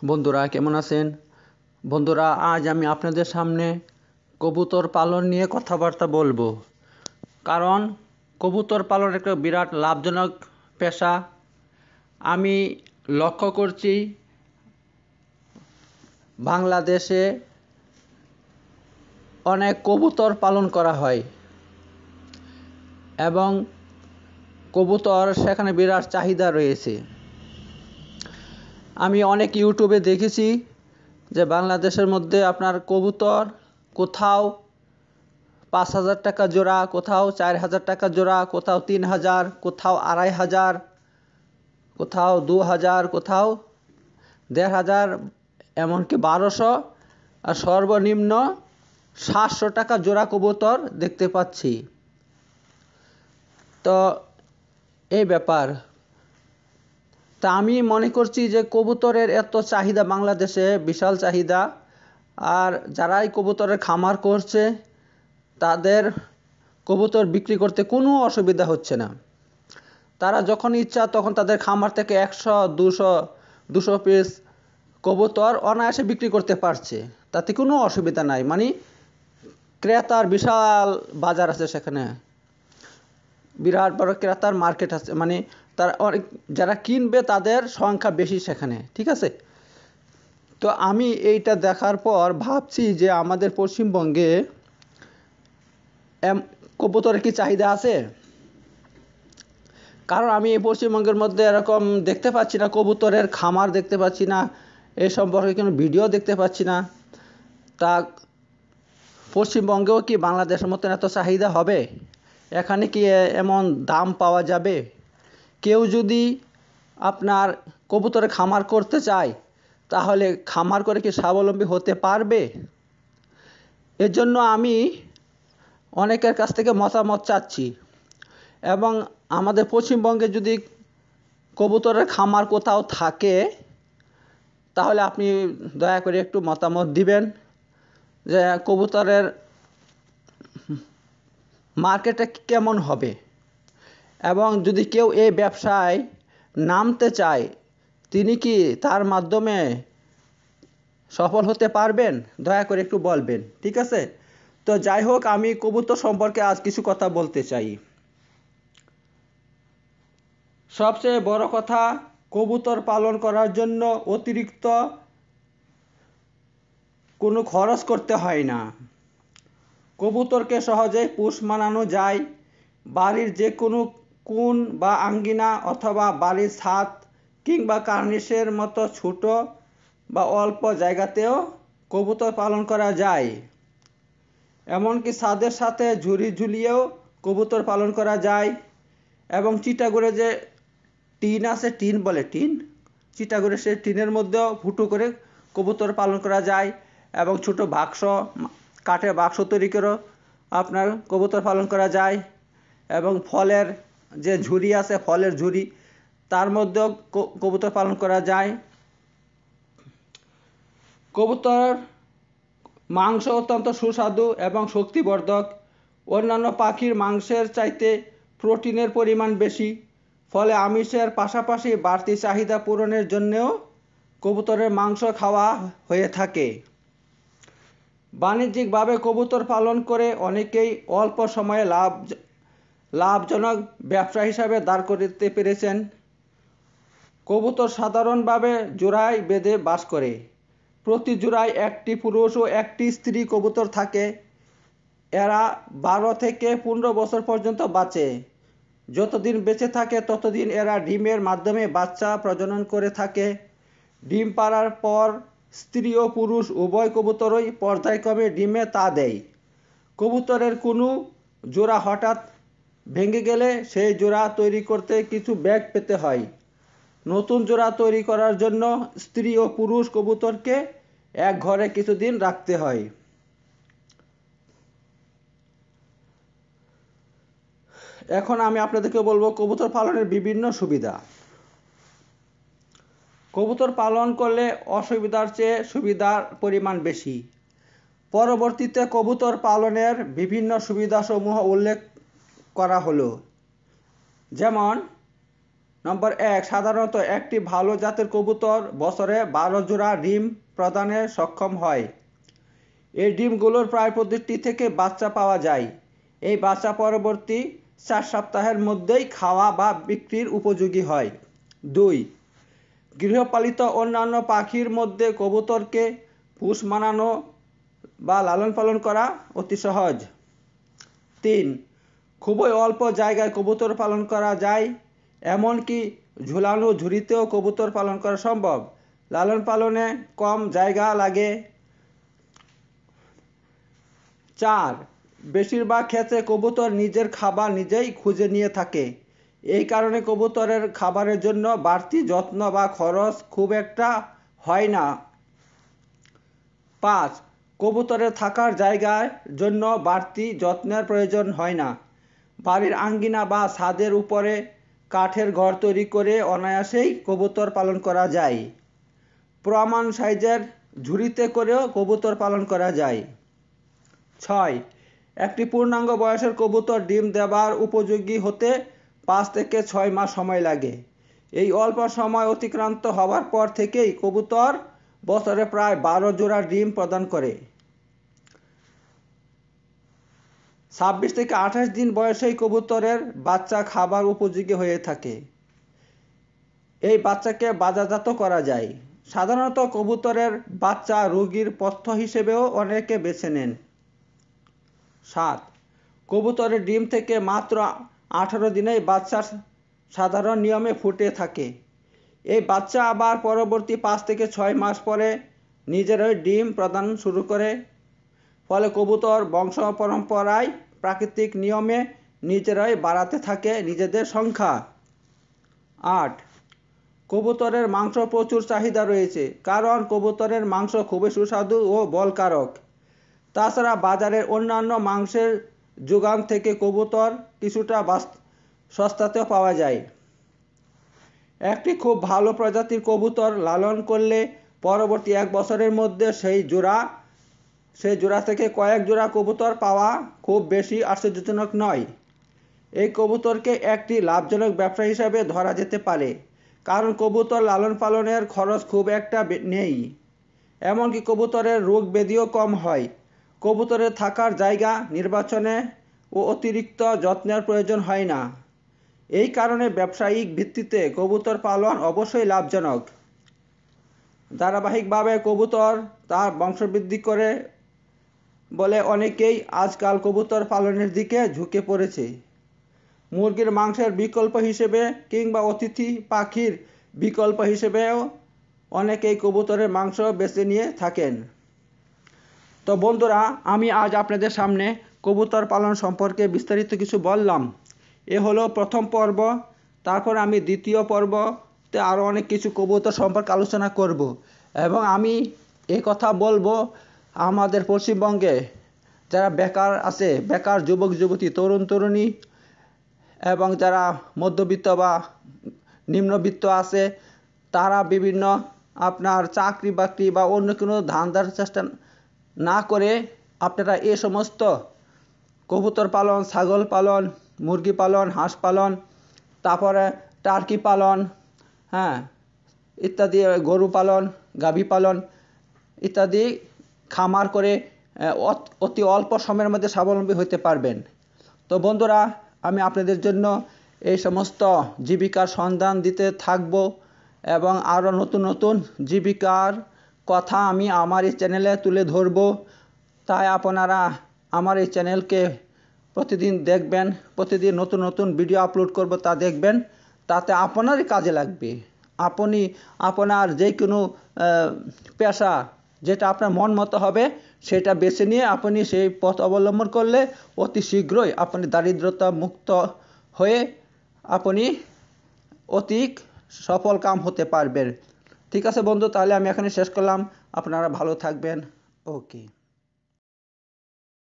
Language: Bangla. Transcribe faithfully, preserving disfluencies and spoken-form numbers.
বন্ধুরা কেমন আছেন? বন্ধুরা, আজ আমি আপনাদের সামনে কবুতর পালন নিয়ে কথাবার্তা বলবো। কারণ কবুতর পালন একটা বিরাট লাভজনক পেশা। আমি লক্ষ্য করছি বাংলাদেশে অনেক কবুতর পালন করা হয় এবং কবুতর সেখানে বিরাট চাহিদা রয়েছে। আমি অনেক ইউটিউবে দেখেছি যে বাংলাদেশের মধ্যে আপনার কবুতর কোথাও পাঁচ হাজার টাকা জোড়া, কোথাও চার হাজার টাকা জোড়া, কোথাও তিন হাজার, কোথাও আড়াই হাজার, কোথাও দু হাজার, কোথাও দেড় হাজার, এমনকি বারোশো আর সর্বনিম্ন সাতশো টাকা জোড়া কবুতর দেখতে পাচ্ছি। তো এই ব্যাপার, তা আমি মনে করছি যে কবুতরের এত চাহিদা বাংলাদেশে, বিশাল চাহিদা। আর যারাই কবুতরের খামার করছে তাদের কবুতর বিক্রি করতে কোনো অসুবিধা হচ্ছে না। তারা যখন ইচ্ছা তখন তাদের খামার থেকে একশো দুশো দুশো পিস কবুতর অনায়াসে বিক্রি করতে পারছে, তাতে কোনো অসুবিধা নাই। মানে ক্রেতার বিশাল বাজার আছে, সেখানে বিরাট বড় ক্রেতার মার্কেট আছে, মানে তারা অনেক যারা কিনবে তাদের সংখ্যা বেশি সেখানে, ঠিক আছে। তো আমি এইটা দেখার পর ভাবছি যে আমাদের পশ্চিমবঙ্গে এম কবুতরের কি চাহিদা আছে? কারণ আমি এই পশ্চিমবঙ্গের মধ্যে এরকম দেখতে পাচ্ছি না, কবুতরের খামার দেখতে পাচ্ছি না, এ সম্পর্কে কোনো ভিডিও দেখতে পাচ্ছি না। তা পশ্চিমবঙ্গেও কি বাংলাদেশের মতন এত চাহিদা হবে? এখানে কি এমন দাম পাওয়া যাবে? কেউ যদি আপনার কবুতরের খামার করতে চায় তাহলে খামার করে কি স্বাবলম্বী হতে পারবে? এর জন্য আমি অনেকের কাছ থেকে মতামত চাচ্ছি। এবং আমাদের পশ্চিমবঙ্গে যদি কবুতরের খামার কোথাও থাকে তাহলে আপনি দয়া করে একটু মতামত দিবেন যে কবুতরের মার্কেটটা কেমন হবে। এবং যদি কেউ এই ব্যবসায় নামতে চায় তিনি কি তার মাধ্যমে সফল হতে পারবেন? দয়া করে একটু বলবেন, ঠিক আছে। তো যাই হোক, আমি কবুতর সম্পর্কে আজ কিছু কথা বলতে চাই। সবচেয়ে বড় কথা, কবুতর পালন করার জন্য অতিরিক্ত কোনো খরচ করতে হয় না। কবুতরকে সহজেই পোষ মানানো যায়। বাড়ির যে কোনো কোণ বা আঙ্গিনা অথবা বাড়ির ছাদ কিংবা কার্নিশের মতো ছোট বা অল্প জায়গাতেও কবুতর পালন করা যায়। এমনকি ছাদের সাথে ঝুড়ি ঝুলিয়েও কবুতর পালন করা যায়। এবং চিটাগোরে যে টিন আছে, টিন বলে টিন চিটাগোরে সে টিনের মধ্যেও ফুটো করে কবুতর পালন করা যায়। এবং ছোট বাক্স, কাঠের বাক্স তৈরি করেও আপনার কবুতর পালন করা যায়। এবং ফলের যে ঝুড়ি আছে, ফলের ঝুড়ি, তার মধ্যেও কবুতর পালন করা যায়। কবুতর মাংস অত্যন্ত সুস্বাদু এবং শক্তিবর্ধক। অন্যান্য পাখির মাংসের চাইতে প্রোটিনের পরিমাণ বেশি, ফলে আমিষের পাশাপাশি বাড়তি চাহিদা পূরণের জন্যও কবুতরের মাংস খাওয়া হয়ে থাকে। বাণিজ্যিকভাবে কবুতর পালন করে অনেকেই অল্প সময়ে লাভ লাভজনক ব্যবসা হিসাবে দাঁড় করতে পেরেছেন। কবুতর সাধারণভাবে জোড়ায় বেঁধে বাস করে। প্রতি জোড়ায় একটি পুরুষ ও একটি স্ত্রী কবুতর থাকে। এরা বারো থেকে পনেরো বছর পর্যন্ত বাঁচে। যতদিন বেঁচে থাকে ততদিন এরা ডিমের মাধ্যমে বাচ্চা প্রজনন করে থাকে। ডিম পাড়ার পর স্ত্রী ও পুরুষ উভয় কবুতরই পর্যায়ক্রমে ডিমে তা দেয়। কবুতরের কোনো জোড়া হঠাৎ ভেঙে গেলে সেই জোড়া তৈরি করতে কিছু ব্যাগ পেতে হয়। নতুন জোড়া তৈরি করার জন্য স্ত্রী ও পুরুষ কবুতরকে এক ঘরে কিছুদিন রাখতে হয়। এখন আমি আপনাদেরকে বলবো কবুতর পালনের বিভিন্ন সুবিধা। কবুতর পালন করলে অসুবিধার চেয়ে সুবিধার পরিমাণ বেশি। পরবর্তীতে কবুতর পালনের বিভিন্ন সুবিধাসমূহ উল্লেখ করা হলো। যেমন নম্বর এক, সাধারণত একটি ভালো জাতের কবুতর বছরে বারো জোড়া ডিম প্রদানে সক্ষম হয়। এই ডিমগুলোর প্রায় প্রতিটি থেকে বাচ্চা পাওয়া যায়। এই বাচ্চা পরবর্তী চার সপ্তাহের মধ্যেই খাওয়া বা বিক্রির উপযোগী হয়। দুই, গৃহপালিত অন্যান্য পাখির মধ্যে কবুতরকে পোষ মানানো বা লালন পালন করা অতি সহজ। তিন, খুবই অল্প জায়গায় কবুতর পালন করা যায়, এমনকি ঝুলানো ঝুড়িতেও কবুতর পালন করা সম্ভব। লালন পালনে কম জায়গা লাগে। চার, বেশিরভাগ ক্ষেত্রে কবুতর নিজের খাবার নিজেই খুঁজে নিয়ে থাকে। এই কারণে কবুতরের খাবারের জন্য বাড়তি যত্ন বা খরচ খুব একটা হয় না। পাঁচ, কবুতরের থাকার জায়গার জন্য বাড়তি যত্নের প্রয়োজন হয় না। বাড়ির আঙ্গিনা বা ছাদের উপরে কাঠের ঘর তৈরি করে অনায়াসেই কবুতর পালন করা যায়। প্রমাণ সাইজের ঝুড়িতে করেও কবুতর পালন করা যায়। ছয়, একটি পূর্ণাঙ্গ বয়সের কবুতর ডিম দেবার উপযোগী হতে পাঁচ থেকে ছয় মাস সময় লাগে। এই অল্প সময় অতিক্রান্ত হওয়ার পর থেকেই কবুতর বছরে প্রায় বারো জোড়া ডিম প্রদান করে। ছাব্বিশ থেকে আঠাশ দিন বয়সেই কবুতরের বাচ্চা খাবার উপযোগী হয়ে থাকে। এই বাচ্চাকে বাজারজাত করা যায়। সাধারণত কবুতরের বাচ্চা রোগীর পথ্য হিসেবেও অনেকে বেছে নেন। সাত, কবুতরের ডিম থেকে মাত্র আঠারো দিনেই বাচ্চা সাধারণ নিয়মে ফুটে থাকে। এই বাচ্চা আবার পরবর্তী পাঁচ থেকে ছয় মাস পরে নিজেরাই ডিম প্রদান শুরু করে। ফলে কবুতর বংশ পরম্পরায় প্রাকৃতিক নিয়মে নিজেরাই বাড়াতে থাকে নিজেদের সংখ্যা। আট, কবুতরের মাংস প্রচুর চাহিদা রয়েছে, কারণ কবুতরের মাংস খুবই সুস্বাদু ও বলকারক। তাছাড়া বাজারের অন্যান্য মাংসের যোগান থেকে কবুতর কিছুটা সস্তাতেও পাওয়া যায়। একটি খুব ভালো প্রজাতির কবুতর লালন করলে পরবর্তী এক বছরের মধ্যে সেই জোড়া সেই জোড়া থেকে কয়েক জোড়া কবুতর পাওয়া খুব বেশি আশ্চর্যজনক নয়। এই কবুতরকে একটি লাভজনক ব্যবসা হিসাবে ধরা যেতে পারে, কারণ কবুতর লালন পালনের খরচ খুব একটা নেই, এমনকি কবুতরের রোগ ব্যাধিও কম হয়। কবুতরের থাকার জায়গা নির্বাচনে ও অতিরিক্ত যত্নের প্রয়োজন হয় না। এই কারণে ব্যবসায়িক ভিত্তিতে কবুতর পালন অবশ্যই লাভজনক। ধারাবাহিকভাবে কবুতর তার বংশবৃদ্ধি করে বলে অনেকেই আজকাল কবুতর পালনের দিকে ঝুঁকে পড়েছে। মুরগির মাংসের বিকল্প হিসেবে কিংবা অতিথি পাখির বিকল্প হিসেবেও অনেকেই কবুতরের মাংস বেছে নিয়ে থাকেন। তো বন্ধুরা, আমি আজ আপনাদের সামনে কবুতর পালন সম্পর্কে বিস্তারিত কিছু বললাম। এ হলো প্রথম পর্ব। তারপর আমি দ্বিতীয় পর্বতে আরও অনেক কিছু কবুতর সম্পর্কে আলোচনা করব, এবং আমি এই কথা বলবো আমাদের পশ্চিমবঙ্গে যারা বেকার আছে, বেকার যুবক যুবতী, তরুণ তরুণী এবং যারা মধ্যবিত্ত বা নিম্নবিত্ত আছে, তারা বিভিন্ন আপনার চাকরি বাকরি বা অন্য কোনো ধান্দার চেষ্টা না করে আপনারা এ সমস্ত কবুতর পালন, ছাগল পালন, মুরগি পালন, হাঁস পালন, তারপরে টার্কি পালন, হ্যাঁ ইত্যাদি, গরু পালন, গাভী পালন ইত্যাদি খামার করে অতি অল্প সময়ের মধ্যে স্বাবলম্বী হতে পারবেন। তো বন্ধুরা, আমি আপনাদের জন্য এই সমস্ত জীবিকার সন্ধান দিতে থাকব, এবং আরও নতুন নতুন জীবিকার কথা আমি আমার এই চ্যানেলে তুলে ধরব। তাই আপনারা আমার এই চ্যানেলকে প্রতিদিন দেখবেন। প্রতিদিন নতুন নতুন ভিডিও আপলোড করব, তা দেখবেন। তাতে আপনারই কাজে লাগবে। আপনি আপনার যে কোনো পেশা যেটা আপনার মন মতো হবে সেটা বেছে নিয়ে আপনি সেই পথ অবলম্বন করলে অতি শীঘ্রই আপনি দারিদ্রতা মুক্ত হয়ে আপনি অতি সফল কাম হতে পারবেন। ঠিক আছে বন্ধু, তাহলে আমি এখানে শেষ করলাম। আপনারা ভালো থাকবেন। ওকে।